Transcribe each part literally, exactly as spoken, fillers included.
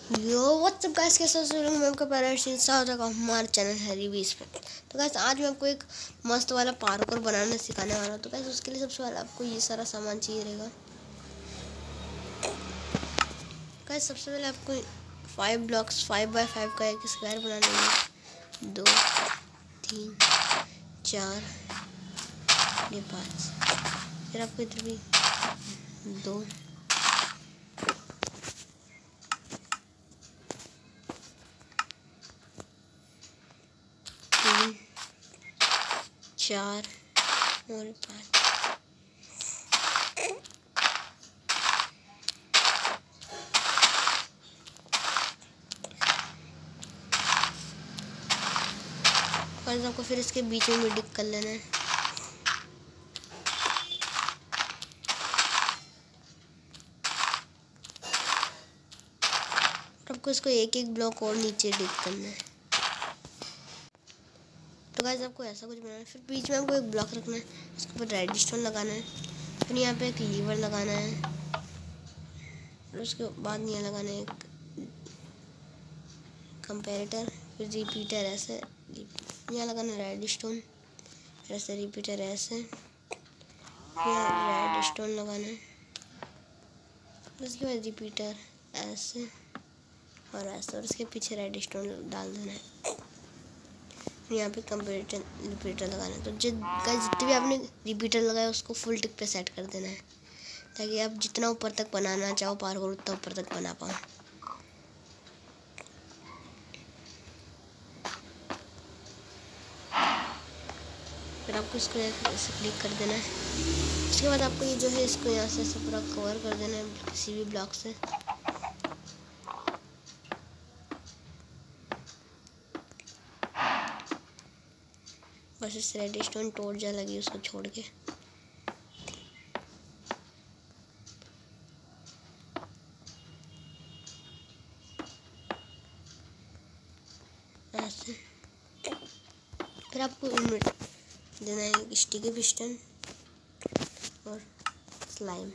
यो WhatsApp guys, कैसे हो? मैं आपका पेरेंट्स इंसान का हमारे चैनल है रिव्यूज पे। तो गाइस आज मैं आपको एक मस्त वाला पार्कोर बनाना सिखाने वाला हूँ। तो गाइस उसके लिए सबसे पहले आपको ये सारा सामान चाहिए रहेगा। गाइस सबसे पहले आपको five blocks five by five का एक स्क्वायर बनाना है। दो तीन चार ये पाँच, फिर आपको इधर भी दो तीन चार और पाँच। और आपको फिर इसके बीच में भी डिक कर लेना है। आपको इसको एक एक ब्लॉक और नीचे डिक करना है। तो गाइस आपको ऐसा कुछ बनाना है। फिर बीच में आपको एक ब्लॉक रखना है, उसके ऊपर रेड स्टोन लगाना है। फिर यहाँ पे एक लीवर लगाना है और उसके बाद यहाँ लगाना है एक कंपैरेटर, फिर रिपीटर ऐसे यहाँ लगाना है रेड स्टोन, फिर ऐसे रिपीटर ऐसे, फिर रेड स्टोन लगाना है, उसके बाद रिपीटर ऐसे और ऐसे, और उसके पीछे रेड स्टोन डाल देना है। यहाँ पे कंप्यूटर रिपीटर लगाना है। तो जितने भी आपने रिपीटर लगाया उसको फुल टिक पे सेट कर देना है, ताकि आप जितना ऊपर तक बनाना चाहो पार्कोर उतना ऊपर तक बना पाओ। फिर आपको इसको ऐसे क्लिक कर देना है। उसके बाद आपको ये जो है इसको यहाँ से ऐसे पूरा कवर कर देना है किसी भी ब्लॉक से। बस इस रेड स्टोन टोट जा लगी उसको छोड़ के ऐसे। फिर आपको इनमें देना है स्टिकी पिस्टन और स्लाइम।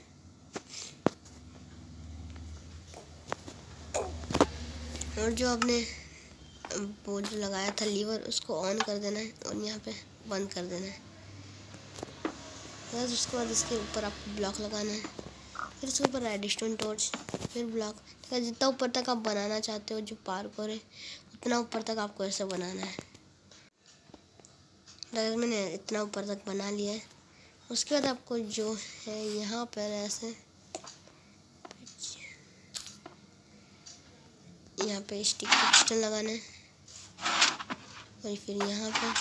और जो आपने वो जो लगाया था लीवर उसको ऑन कर देना है और यहाँ पे बंद कर देना है। बस उसके बाद इसके ऊपर आपको ब्लॉक लगाना है, फिर इसके ऊपर रेड स्टोन टॉर्च, फिर ब्लॉक। जितना ऊपर तक आप बनाना चाहते हो जो पार्कोर है उतना ऊपर तक आपको ऐसे बनाना है। अगर मैंने इतना ऊपर तक बना लिया है, उसके बाद आपको जो है यहाँ पर ऐसे यहाँ पे स्टिक पिस्टन लगाना है और फिर यहाँ पे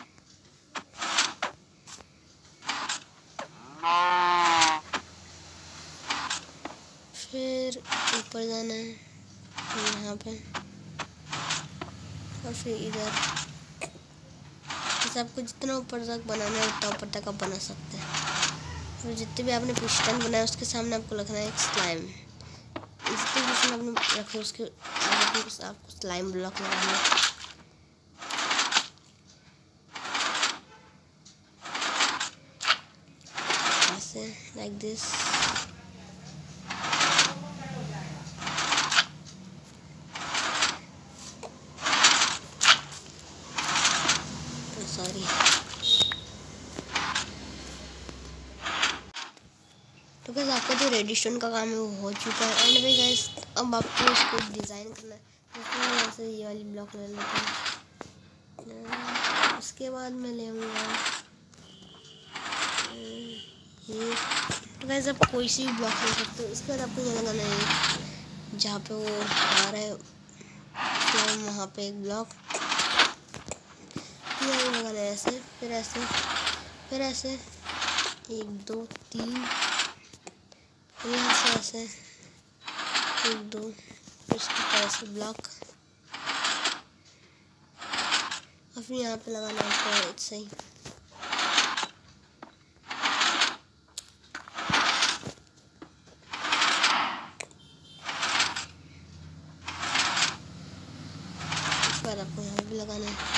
फिर ऊपर जाना है यहाँ पे और फिर इधर। जैसे आपको जितना ऊपर तक बनाना है उतना ऊपर तक आप बना सकते हैं। और जितने भी आपने पिस्टन बनाया उसके सामने आपको रखना है एक स्लाइम। जितने पिस्टन आपने रखे उसके आगे भी आपको स्लाइम ब्लॉक लगाना है। ऐसे लाइक दिस। सॉरी। तो गाइस आपका जो रेड स्टोन का काम है वो हो चुका है। एंड में गाइस अब आपको इसको डिज़ाइन करना है। तो ऐसे ये वाली ब्लॉक ले लेते हैं। उसके बाद मैं ले आऊँगा ये। तो गाइस आप कोई सी भी ब्लॉक ले सकते हो। इसके बाद आपको ये लगाना है जहाँ पे वो आ रहा है तो वहाँ पे एक ब्लॉक ये लगाना है ऐसे, फिर ऐसे, फिर ऐसे एक दो तीन, यहाँ से ऐसे एक दो, इसके ऊपर ऐसे ब्लॉक और फिर यहाँ पे लगाना है आपको ऐसे ही। इसके बाद आपको यहाँ भी लगाना है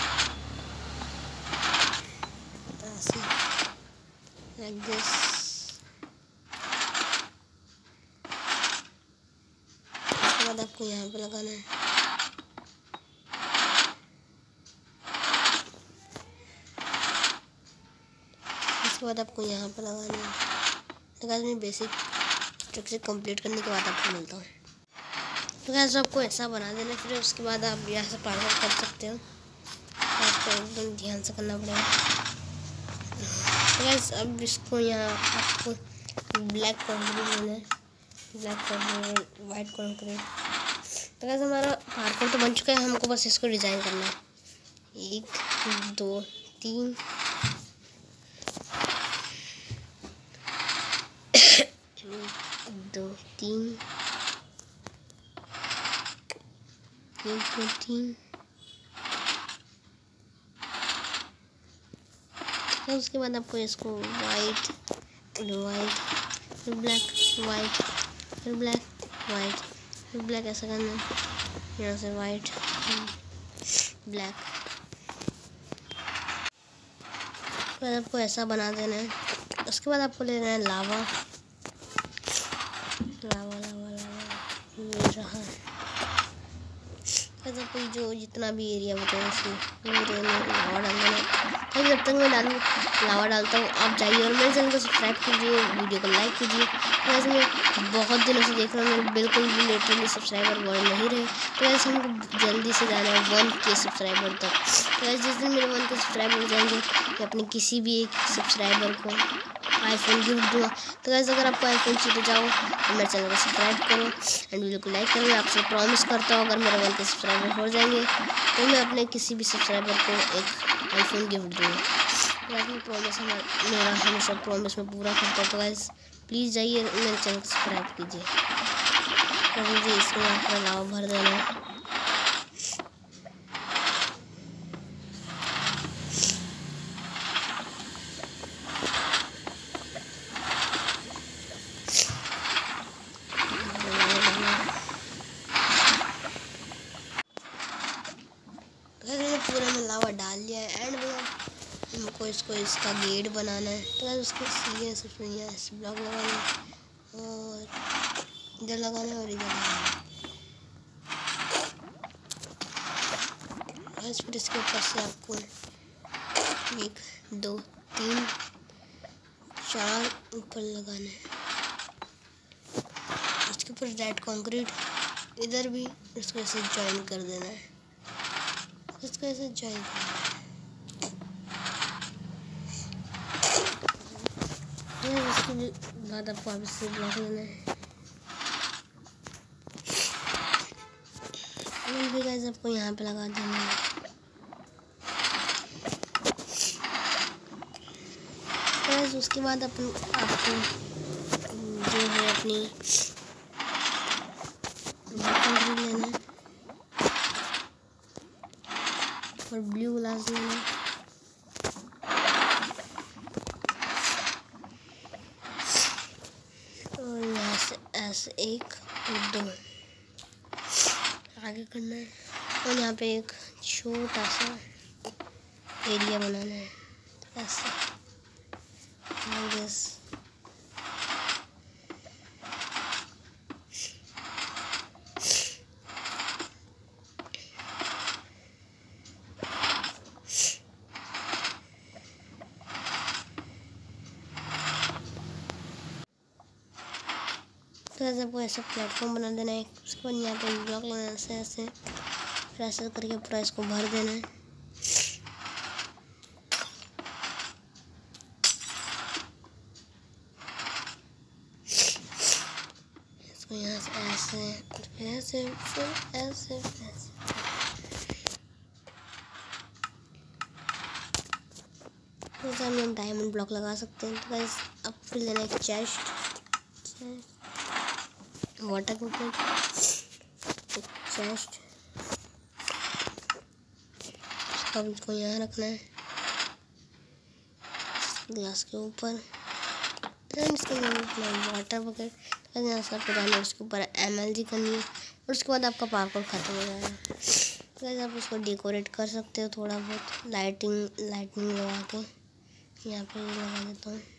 ऐसे like this। बाद आपको यहाँ पे लगाना है। इसके बाद आपको यहाँ पे लगाना है। तो गाइस मैं बेसिक स्ट्रक्चर कंप्लीट करने के बाद आपको मिलता हूँ। तो गाइस आपको ऐसा बना देना, फिर उसके बाद आप यहाँ से पार्कोर कर सकते हो। आपको एकदम ध्यान से करना पड़ेगा। तो गाइस अब इसको यहाँ आपको ब्लैक कंक्रीट लेना है, ब्लैक कंक्रीट, वाइट कंक्रीट। तो गाइस हमारा पार्कोर तो बन चुका है, हमको बस इसको डिज़ाइन करना है। एक दो तीन दो तीन एक दो तीन। तो उसके बाद आपको इसको वाइट फिर वाइट फिर ब्लैक वाइट फिर ब्लैक वाइट फिर ब्लैक ऐसा करना है। यहाँ से वाइट ब्लैक, फिर आपको ऐसा बना देना है। उसके बाद आपको लेना है लावा लावा लावा लावा ये रहा। फिर आपको जो जितना भी एरिया बचा है उसमें पूरे में लावा डाल देना है। तो जब तक मैं डालूँ लावा डालता हूँ आप जाइए और मेरे चैनल को सब्सक्राइब कीजिए, वीडियो को लाइक कीजिए। तो वैसे मैं बहुत दिनों से देख रहा हूँ, मेरे बिल्कुल भी लिटरली सब्सक्राइबर बढ़ नहीं रहे। तो वैसे हमको जल्दी से जाना है वन के सब्सक्राइबर तक। तो वैसे जिस दिन मेरे वन के सब्सक्राइबर जाएंगे मैं अपने किसी भी एक सब्सक्राइबर को आईफोन गिफ्ट दूँगा। तो वैसे अगर आपको आईफोन चाहिए जाओ तो मेरे चैनल को सब्सक्राइब करो एंड वीडियो को लाइक करो। मैं आपसे प्रॉमिस करता हूँ अगर मेरे वन के सब्सक्राइबर हो जाएंगे तो मैं अपने किसी भी सब्सक्राइबर को एक आईफोन गिफ्ट दूँगा। तो प्रॉमिस मेरा हमेशा प्रॉमिस में पूरा करता हूँ। तो गाइस प्लीज़ जाइए मेरे चैनल को सब्सक्राइब कीजिए। तो मुझे इसमें यहाँ पर लावा भर देना है। पूरे में लावा डाल लिया है एंड हमको इसको इसका गेट बनाना है। तो उसको सीधे से यहाँ से ब्लॉक लगाना है और इधर लगाना है और इधर लगाना है। फिर इसके ऊपर से आपको एक दो तीन चार ऊपर लगाना है। इसके ऊपर रेड कंक्रीट इधर भी इसको ऐसे ज्वाइन कर देना है। इसको ऐसे ज्वाइन करना है। उसके बाद आपको वापस से ब्लॉक लेना है। भी गाइस आपको यहाँ पे लगा देना है। गाइस उसके बाद अपन आपको जो है अपनी लेना है और ब्लू ग्लास लेना है। और यहाँ से ऐसे एक और दो आगे करना है और यहाँ पे एक छोटा सा एरिया बनाना है ऐसे बस। तो ऐसे आपको ऐसा प्लेटफॉर्म बना देना है। उसके बाद यहाँ पे ब्लॉक लगाना है ऐसे ऐसे, फिर ऐसे करके पूरा इसको भर देना है। इसको यहाँ से ऐसे फिर ऐसे फिर ऐसे ऐसे तो हम डायमंड ब्लॉक लगा सकते हैं। तो गाइस अब फिर लेना है चेस्ट वाटर बॉटल चेस्ट, अब इसको यहाँ रखना है ग्लास के ऊपर। इसको वाटर बकेट यहाँ से आपको डालना है, उसके ऊपर एम एल जी करनी है और उसके बाद आपका पार्कोर ख़त्म हो जाएगा। तो आप उसको डेकोरेट कर सकते हो थोड़ा बहुत लाइटिंग लाइटिंग लगा के। यहाँ पे लगा देता हूँ।